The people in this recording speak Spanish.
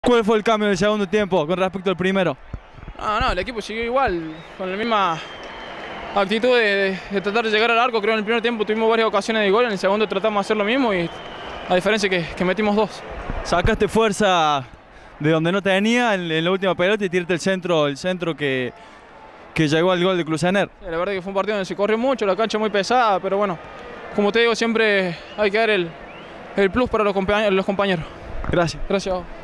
¿Cuál fue el cambio del segundo tiempo con respecto al primero? No, el equipo siguió igual, con la misma actitud de tratar de llegar al arco. Creo en el primer tiempo tuvimos varias ocasiones de gol, en el segundo tratamos de hacer lo mismo y a diferencia que metimos 2. Sacaste fuerza de donde no tenía en la última pelota y tiraste el centro que llegó al gol de Clusener. La verdad que fue un partido donde se corrió mucho, la cancha muy pesada, pero bueno, como te digo, siempre hay que dar el plus para los compañeros. Gracias. Gracias a vos.